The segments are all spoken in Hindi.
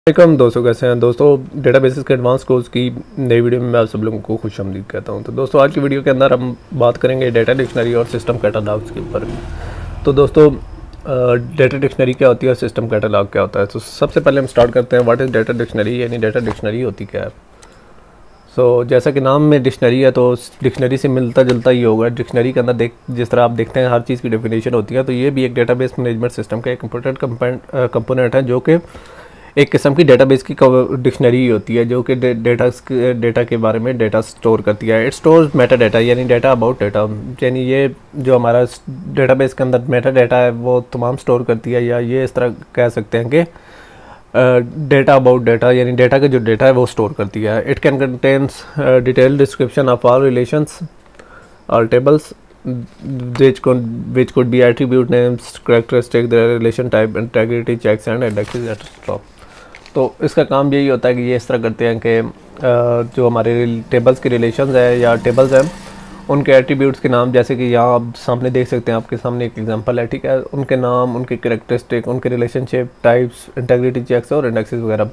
वालेकुम दोस्तों, कैसे हैं दोस्तों। डेटाबेसेस के एडवांस कोर्स की नई वीडियो में मैं आप सब लोगों को खुशामदीद कहता हूं। तो दोस्तों, आज की वीडियो के अंदर हम बात करेंगे डेटा डिक्शनरी और सिस्टम कैटलॉग्स के ऊपर। तो दोस्तों, डेटा डिक्शनरी क्या होती है और सिस्टम कैटलॉग क्या होता है। तो सबसे पहले हम स्टार्ट करते हैं व्हाट इज़ डेटा डिक्शनरी, यानी डेटा डिक्शनरी होती क्या है। जैसा कि नाम में डिक्शनरी है तो डिक्शनरी से मिलता जुलता ही होगा। डिक्शनरी के अंदर जिस तरह आप देखते हैं हर चीज़ की डेफिनेशन होती है, तो ये भी एक डेटाबेस मैनेजमेंट सिस्टम का एक इम्पोर्टेंट कंपोनेंट है, जो कि एक किस्म की डेटाबेस की डिक्शनरी होती है, जो कि डेटा के बारे में डेटा स्टोर करती है। इट स्टोर्स मेटा डाटा, यानी डाटा अबाउट डाटा, यानी ये जो हमारा डेटाबेस के अंदर मेटा डाटा है वो तमाम स्टोर करती है, या ये इस तरह कह सकते हैं कि डेटा अबाउट डाटा, यानी डाटा का जो डाटा है वो स्टोर करती है। It can contains detail description of all relations और tables which could be attribute names, characteristic, their relation type, integrity checks and indexes etc. तो इसका काम यही होता है कि ये इस तरह करते हैं कि जो हमारे टेबल्स के रिलेशंस है या टेबल्स हैं उनके एट्रीब्यूट्स के नाम, जैसे कि यहाँ आप सामने देख सकते हैं, आपके सामने एक एग्जांपल है, ठीक है। उनके नाम, उनके कैरेक्टरिस्टिक, उनके रिलेशनशिप टाइप्स, इंटेग्रिटी चेक्स और इंडेक्सेस वगैरह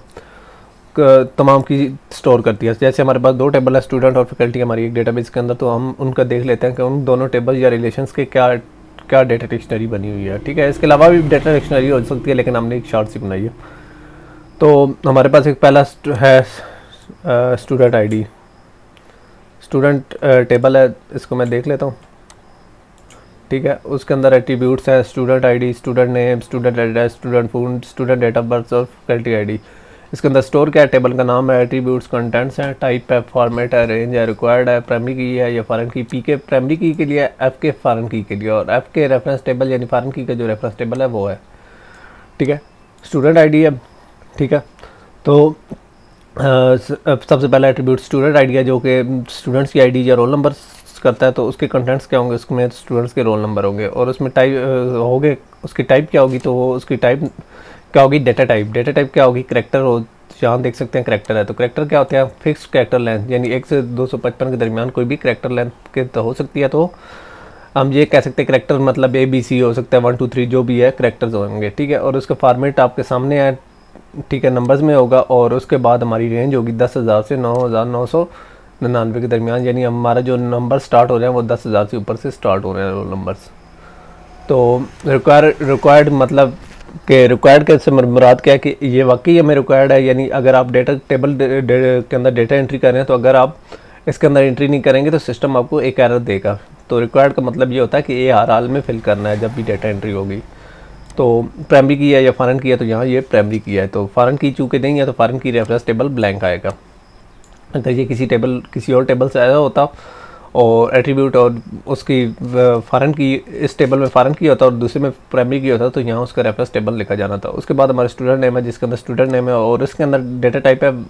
तमाम की स्टोर करती है। जैसे हमारे पास दो टेबल है, स्टूडेंट और फैकल्टी हमारी एक डेटाबेस के अंदर, तो हम उनका देख लेते हैं कि उन दोनों टेबल या रिलेशंस के क्या क्या डेटा डिक्शनरी बनी हुई है, ठीक है। इसके अलावा भी डेटा डिक्शनरी हो सकती है, लेकिन हमने एक शॉर्ट सी बनाई है। तो हमारे पास एक पहला है स्टूडेंट आईडी, स्टूडेंट टेबल है, इसको मैं देख लेता हूँ, ठीक है। उसके अंदर एट्रीब्यूट्स हैं student ID, student name, student address, student phone, student date of birth और फैकल्टी आईडी। इसके अंदर स्टोर क्या है, टेबल का नाम है, एट्रीब्यूट्स, कंटेंट्स हैं, टाइप है, फॉर्मेट है, रेंज है, रिक्वायर्ड है, प्राइमरी की है या फॉरेन की। पी के प्राइमरी की के लिए, एफ के फॉरेन की के लिए, और एफ के रेफरेंस टेबल यानी फॉरेन की का जो रेफरेंस टेबल है वो है, ठीक है। स्टूडेंट आईडी है, ठीक है। तो सबसे पहला एट्रीब्यूट स्टूडेंट आईडी है, जो कि स्टूडेंट्स की आईडी या रोल नंबर करता है। तो उसके कंटेंट्स क्या होंगे, उसमें स्टूडेंट्स के रोल नंबर होंगे, और उसमें टाइप होंगे, उसकी टाइप क्या होगी, तो वो उसकी टाइप क्या होगी, डेटा टाइप। डेटा टाइप क्या होगी, करैक्टर हो, यहाँ देख सकते हैं करैक्टर है। तो करैक्टर क्या होता है, फिक्स करैक्टर लेंथ, यानी 1 से 255 के दरमियान कोई भी करैक्टर लेंथ के तो हो सकती है। तो हम ये कह सकते हैं करैक्टर मतलब ABC हो सकता है, 1 2 3 जो भी है करैक्टर्स होंगे, ठीक है। और उसका फॉर्मेट आपके सामने है, ठीक है, नंबर्स में होगा। और उसके बाद हमारी रेंज होगी 10,000 से 9,999 के दरमियान, यानी हमारा जो नंबर स्टार्ट हो रहे हैं वो 10,000 से ऊपर से स्टार्ट हो रहे हैं रोल नंबर्स। तो रिक्वायर्ड मतलब कि रिक्वायर्ड के से मुराद क्या है कि ये वाकई हमें रिक्वायर्ड है, यानी अगर आप डेटा टेबल के अंदर डेटा एंट्री कर रहे हैं, तो अगर आप इसके अंदर एंट्री नहीं करेंगे तो सिस्टम आपको एक एरर देगा। तो रिक्वायर्ड का मतलब ये होता है कि ये हर हाल में फिल करना है जब भी डेटा एंट्री होगी। तो प्राइमरी की है या फॉरेन की है, तो यहाँ ये प्राइमरी की है। तो फॉरेन की चूँकि नहीं है तो फॉरेन की रेफरेंस टेबल ब्लैंक आएगा। अगर ये किसी और टेबल से आया होता और एट्रीब्यूट और उसकी फॉरेन की इस टेबल में फॉरेन की होता और दूसरे में प्राइमरी की होता, तो यहाँ उसका रेफरेंस टेबल लिखा जाना था। उसके बाद हमारा स्टूडेंट नेम है, जिसके अंदर स्टूडेंट नेम है, और इसके अंदर डेटा टाइप है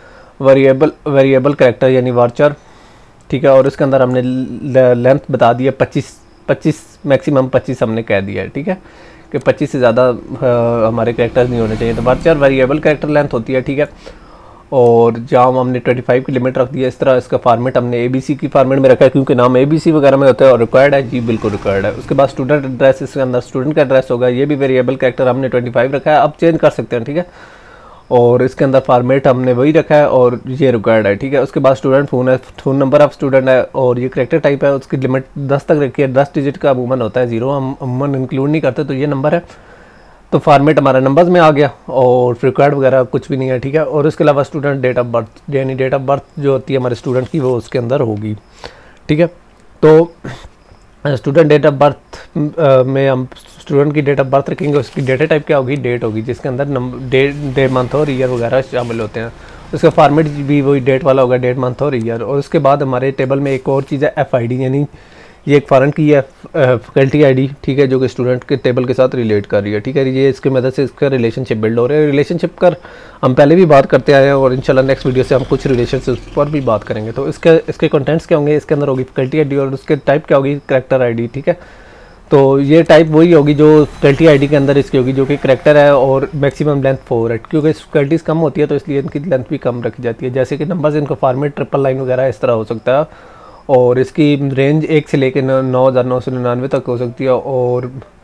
वेरिएबल कैरेक्टर यानी वार्चर, ठीक है। और इसके अंदर हमने लेंथ बता दी है 25 मैक्सिमम 25 हमने कह दिया है, ठीक है, कि 25 से ज़्यादा हमारे कैरेक्टर्स नहीं होने चाहिए। तो वार्चर वेरिएबल कैरेक्टर लेंथ होती है, ठीक है। और जहाँ हमने 25 की लिमिट रख दी है। इस तरह इसका फॉर्मेट हमने ABC की फॉर्मेट में रखा है, क्योंकि नाम ABC वगैरह में होता है। और रिक्वायर्ड है जी, बिल्कुल रिक्वायर्ड है। उसके बाद स्टूडेंट एड्रेस, इसके अंदर स्टूडेंट का एड्रेस होगा, ये भी वेरिएबल कैरेक्टर हमने 25 रखा है, अब चेंज कर सकते हैं, ठीक है। और इसके अंदर फॉर्मेट हमने वही रखा है और ये रिक्वायर्ड है, ठीक है। उसके बाद स्टूडेंट फ़ोन है, फ़ोन नंबर ऑफ स्टूडेंट है, और ये कैरेक्टर टाइप है, उसकी लिमिट 10 तक रखी है। 10 डिजिट का अमूमन होता है, 0 हम अमूमन इंक्लूड नहीं करते, तो ये नंबर है। तो फॉर्मेट हमारा नंबर्स में आ गया, और रिक्वायर्ड वगैरह कुछ भी नहीं है, ठीक है। और इसके अलावा स्टूडेंट डेट ऑफ बर्थ, यानी डेट ऑफ बर्थ जो होती है हमारे स्टूडेंट की वो उसके अंदर होगी, ठीक है। तो स्टूडेंट डेट ऑफ बर्थ में हम स्टूडेंट की डेट ऑफ बर्थ रखेंगे, उसकी डेटा टाइप क्या होगी, डेट होगी, जिसके अंदर डे मंथ और ईयर वगैरह शामिल होते हैं। उसका फॉर्मेट भी वही डेट वाला होगा, डेट मंथ और ईयर। और उसके बाद हमारे टेबल में एक और चीज़ है FID, यानी ये एक फॉरेन की है, फैकल्टी आईडी, ठीक है, जो कि स्टूडेंट के टेबल के साथ रिलेट कर रही है, ठीक है। ये इसकी मदद से इसका रिलेशनशिप बिल्ड हो रहा है। रिलेशनशिप कर हम पहले भी बात करते आए हैं, और इंशाल्लाह नेक्स्ट वीडियो से हम कुछ रिलेशनशिप पर भी बात करेंगे। तो इसके कंटेंट्स क्या होंगे, इसके अंदर होगी फैकल्टी आईडी, और उसके टाइप क्या होगी, करैक्टर आईडी, ठीक है। तो ये टाइप वही होगी जो फैकल्टी आईडी के अंदर इसकी होगी, जो कि करैक्टर है, और मैक्सिमम लेंथ 4 है, क्योंकि फैकल्टीज़ कम होती है तो इसलिए इनकी लेंथ भी कम रखी जाती है। जैसे कि नंबर्स, इनका फॉर्मेट ट्रिपल लाइन वगैरह इस तरह हो सकता है, और इसकी रेंज 1 से लेकर 9,999 तक हो सकती है। और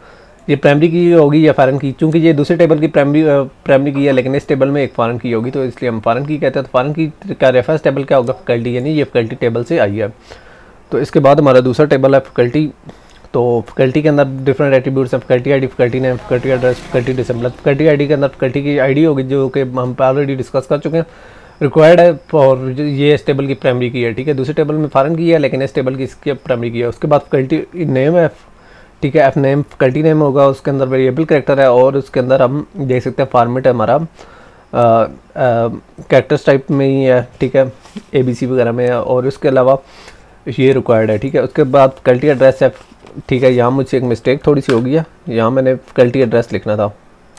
ये प्राइमरी की होगी या फॉरेन की, चूँकि ये दूसरे टेबल की प्राइमरी की है लेकिन इस टेबल में एक फॉरेन की होगी, तो इसलिए हम फॉरेन की कहते हैं। तो फॉरेन की का रेफरेंस टेबल क्या होगा, फैकल्टी, यानी ये फैकल्टी टेबल से आई है। तो इसके बाद हमारा दूसरा टेबल है फैकल्टी। तो फैकल्टी के अंदर डिफरेंट एट्रीब्यूट्स हैं, faculty ID, faculty name, faculty address, faculty discipline. Faculty ID के अंदर फैकल्टी की आईडी होगी जो कि हम ऑलरेडी डिस्कस कर चुके हैं, रिक्वायर्ड है, और ये इस टेबल की प्राइमरी की है, ठीक है। दूसरे टेबल में फॉरेन की है लेकिन इस टेबल की इसकी प्राइमरी की है। उसके बाद फैकल्टी नेम है, ठीक है, एफ नेम फैकल्टी नेम होगा, उसके अंदर वेरिएबल कैरेक्टर है और उसके अंदर हम देख सकते हैं फॉर्मेट है हमारा कैरेक्टर्स टाइप में ही है, ठीक है, ABC वगैरह में है, और उसके अलावा ये रिक्वायर्ड है, ठीक है। उसके बाद फैकल्टी एड्रेस है, ठीक है, यहाँ मुझसे एक मिस्टेक थोड़ी सी हो गई है, यहाँ मैंने फैकल्टी एड्रेस लिखना था,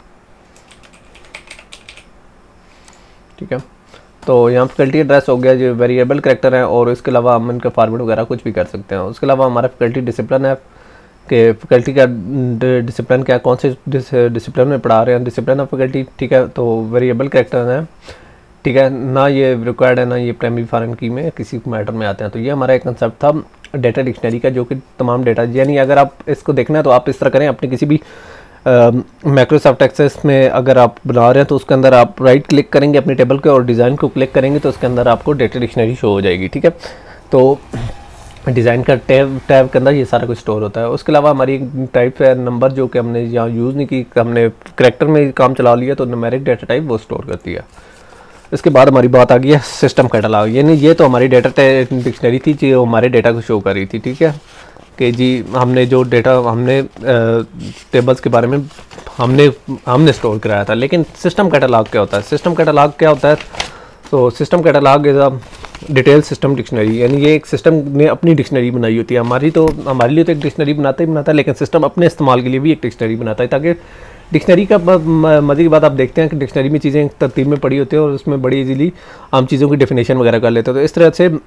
ठीक है। तो यहाँ फैकल्टी एड्रेस हो गया, जो वेरिएबल कैरेक्टर है, और इसके अलावा हम इनका फॉर्मेट वगैरह कुछ भी कर सकते हैं। उसके अलावा हमारा फैकल्टी डिसिप्लिन है कि फैकल्टी का डिसिप्लिन क्या, कौन से डिसिप्लिन में पढ़ा रहे हैं, डिसिप्लिन ऑफ फैकल्टी, ठीक है। तो वेरिएबल कैरेक्टर है, ठीक है, ना ये रिक्वायर्ड है ना ये प्राइमरी फॉरेन की में किसी मैटर में आते हैं। तो ये हमारा एक कंसेप्ट था डेटा डिक्शनरी का, जो कि तमाम डेटा, यानी अगर आप इसको देखना है तो आप इस तरह करें, अपने किसी भी माइक्रोसॉफ्ट एक्सेस में अगर आप बना रहे हैं तो उसके अंदर आप राइट क्लिक करेंगे अपने टेबल के और डिज़ाइन को क्लिक करेंगे तो उसके अंदर आपको डेटा डिक्शनरी शो हो जाएगी, ठीक है। तो डिज़ाइन का टैब के अंदर ये सारा कुछ स्टोर होता है। उसके अलावा हमारी एक टाइप है नंबर, जो कि हमने यहाँ यूज़ नहीं की, हमने करैक्टर में काम चला लिया, तो न्यूमेरिक डेटा टाइप वो स्टोर करती है। इसके बाद हमारी बात आ गई है सिस्टम कैटलॉग, यानी ये तो हमारी डेटा डिक्शनरी थी जो हमारे डेटा को शो कर रही थी, ठीक है, कि जी हमने जो डेटा हमने टेबल्स के बारे में हमने स्टोर कराया था। लेकिन सिस्टम कैटलॉग क्या होता है, सिस्टम कैटलॉग क्या होता है, तो system catalog is a detail system dictionary, यानी ये एक सिस्टम ने अपनी डिक्शनरी बनाई होती है। हमारे लिए तो एक डिक्शनरी बनाता है, लेकिन सिस्टम अपने इस्तेमाल के लिए भी एक डिक्शनरी बनाता है, ताकि डिक्शनरी का मज़े की बात आप देखते हैं कि डिक्शनरी में चीज़ें तरतीब में पड़ी होती है और उसमें बड़ी इजीली हम चीज़ों की डेफिनेशन वगैरह कर लेते हैं। तो इस तरह से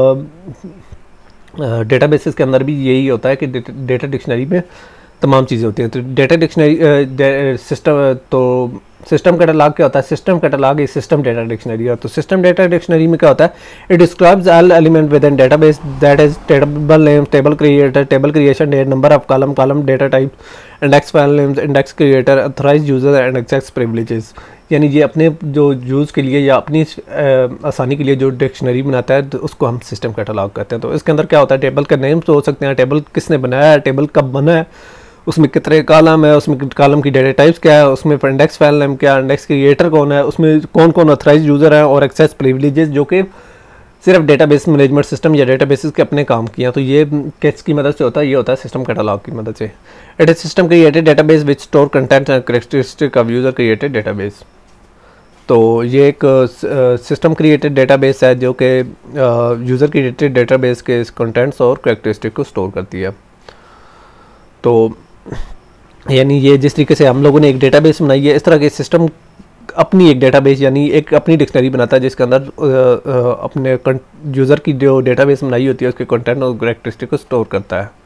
डेटाबेसेस के अंदर भी यही होता है कि डेटा डिक्शनरी में तमाम चीज़ें होती हैं। तो डेटा डिक्शनरी सिस्टम कैटलॉग क्या होता है, system catalog is system data dictionary है। तो सिस्टम डेटा डिक्शनरी में क्या होता है, it describes all element within database, that is table name, table creator, table creation date, number of column data type, index file names, index creator, authorised user and access privileges. यानी ये अपने जो यूज़ के लिए या अपनी आसानी के लिए जो डिक्शनरी बनाता है तो उसको हम सिस्टम कैटलॉग कहते हैं। तो इसके अंदर क्या होता है, टेबल का नेम्स हो सकते हैं, टेबल किसने बनाया है, टेबल कब बना है, उसमें कितने कॉलम है, उसमें कॉलम की डेटा टाइप्स क्या है, उसमें इंडेक्स फाइल नेम क्या, इंडेक्स क्रिएटर कौन है, उसमें कौन कौन ऑथराइज्ड यूज़र हैं, और एक्सेस प्रिविलेजेस जो कि सिर्फ डेटाबेस मैनेजमेंट सिस्टम या डेटाबेसेस के अपने काम किया। तो ये किसकी मदद से होता है, ये होता है सिस्टम कैटलॉग की मदद से। It is system created database which store content and characteristic of user created database. तो ये एक सिस्टम क्रिएटेड डेटाबेस है जो कि यूज़र क्रिएटेड डेटाबेस के कंटेंट्स और कैरेक्टरिस्टिक को स्टोर करती है। तो यानी ये जिस तरीके से हम लोगों ने एक डेटाबेस बनाई है, इस तरह के सिस्टम अपनी एक डेटाबेस यानी एक अपनी डिक्शनरी बनाता है जिसके अंदर अपने यूज़र की जो डेटाबेस बनाई होती है उसके कंटेंट और कैरेक्टरिस्टिक को स्टोर करता है।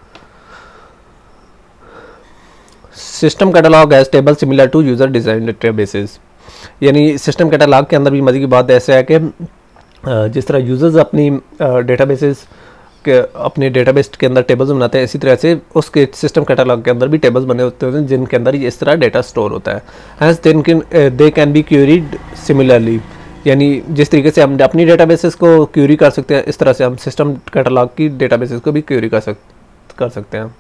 System catalog has table similar to user design databases, यानी सिस्टम कैटलॉग के अंदर भी मज़े की बात ऐसा है कि जिस तरह यूज़र्स अपनी डेटाबेसेस के अपने डेटाबेस के अंदर टेबल्स बनाते हैं, इसी तरह से उसके सिस्टम कैटलॉग के अंदर भी टेबल्स बने होते हैं जिनके अंदर इस तरह डेटा स्टोर होता है। Hence they can be queried similarly, यानी जिस तरीके से हम अपनी डेटाबेसेस को क्यूरी कर सकते हैं, इस तरह से हम सिस्टम कैटलॉग की डेटाबेसेस को भी क्यूरी कर सकते हैं।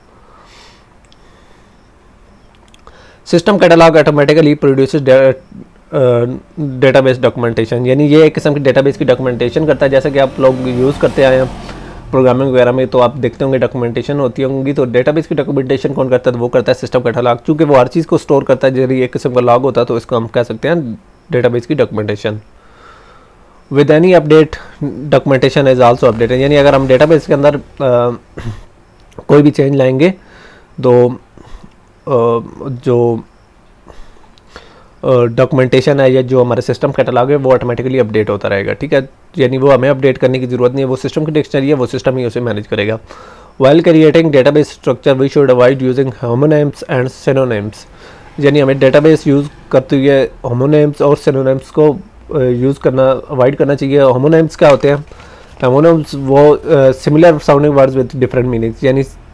System catalog automatically produces database documentation, यानी ये एक किस्म की डेटाबेस की डॉक्यूमेंटेशन करता है। जैसे कि आप लोग यूज़ करते आए हैं प्रोग्रामिंग वगैरह में, तो आप देखते होंगे डॉक्यूमेंटेशन होती होंगी। तो डेटाबेस की डॉक्यूमेंटेशन कौन करता है, तो वो करता है सिस्टम कैटलॉग। चूँकि वो हर चीज़ को स्टोर करता है, यदि एक किस्म का लॉग होता है तो इसको हम कह सकते हैं डेटाबेस की documentation. With any update documentation is also updated, यानी अगर हम डेटाबेस के अंदर कोई भी चेंज लाएंगे तो जो डॉक्यूमेंटेशन है या जो हमारे सिस्टम कैटलॉग है वो ऑटोमेटिकली अपडेट होता रहेगा, ठीक है। यानी वो हमें अपडेट करने की ज़रूरत नहीं है, वो सिस्टम की डिक्शनरी है, वो सिस्टम ही उसे मैनेज करेगा। While creating database structure we should avoid using homonyms and synonyms, यानी हमें डेटाबेस यूज़ करते हुए होमोनिम्स और सिनोनिम्स को यूज़ करना अवॉइड करना चाहिए। होमोनिम्स क्या होते हैं, होमोनिम्स वो similar sounding words with different meanings, यानी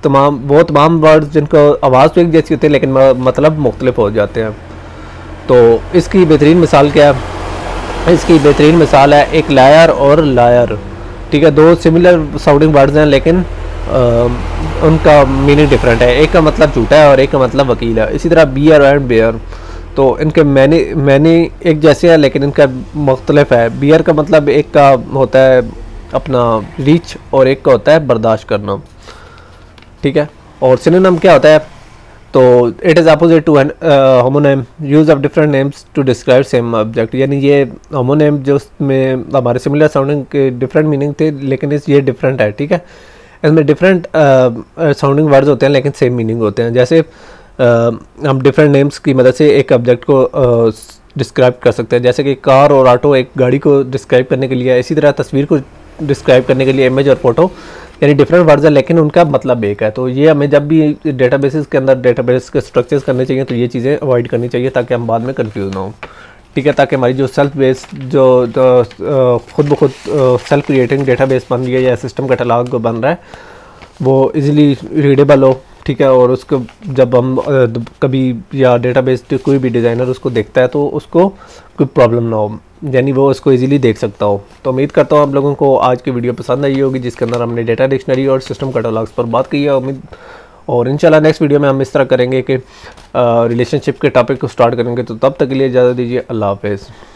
तमाम वर्ड्स जिनको आवाज़ तो एक जैसी होती है लेकिन मतलब मुख्तलिफ हो जाते हैं। तो इसकी बेहतरीन मिसाल क्या है? इसकी बेहतरीन मिसाल है एक लायर और लायर, ठीक है। दो सिमिलर साउंडिंग वर्ड्स हैं लेकिन उनका मीनिंग डिफरेंट है। एक का मतलब झूठा है और एक का मतलब वकील है। इसी तरह बियर एंड बेयर, तो इनके मैनी एक जैसे हैं लेकिन इनका मुख्तलिफ है। बियर का मतलब एक का होता है अपना रीच और एक का होता है बर्दाश्त करना, ठीक है। और सिनोनिम क्या होता है? तो it is opposite to an homonym, use of different names to describe same object. यानी ये होमोनेम जो उसमें हमारे सिमिलर साउंडिंग के डिफरेंट मीनिंग थे लेकिन ये डिफरेंट है, ठीक है। इसमें डिफरेंट साउंडिंग वर्ड्स होते हैं लेकिन सेम मीनिंग होते हैं। जैसे हम डिफरेंट नेम्स की मदद से एक ऑब्जेक्ट को डिस्क्राइब कर सकते हैं। जैसे कि कार और ऑटो एक गाड़ी को डिस्क्राइब करने के लिए, इसी तरह तस्वीर को डिस्क्राइब करने के लिए इमेज और फोटो, यानी डिफरेंट वर्ड्स है लेकिन उनका मतलब एक है। तो ये हमें जब भी डेटाबेसेस के अंदर डेटाबेस के स्ट्रक्चर्स करने चाहिए तो ये चीज़ें अवॉइड करनी चाहिए ताकि हम बाद में कंफ्यूज ना हो, ठीक है। ताकि हमारी जो सेल्फ बेस जो खुद ब खुद सेल्फ क्रिएटिंग डेटाबेस बन रही है या सिस्टम कैटलॉग बन रहा है वो इजीली रीडेबल हो, ठीक है। और उसको जब हम कभी या डेटाबेस कोई भी डिज़ाइनर उसको देखता है तो उसको कोई प्रॉब्लम ना हो, यानी वो उसको इजीली देख सकता हो। तो उम्मीद करता हूँ आप लोगों को आज की वीडियो पसंद आई होगी जिसके अंदर हमने डेटा डिक्शनरी और सिस्टम कैटलॉग्स पर बात की है। उम्मीद और इंशाल्लाह नेक्स्ट वीडियो में हम इस तरह करेंगे कि रिलेशनशिप के टॉपिक को स्टार्ट करेंगे। तो तब तक के लिए इजाज़त दीजिए, अल्लाह हाफ़िज़।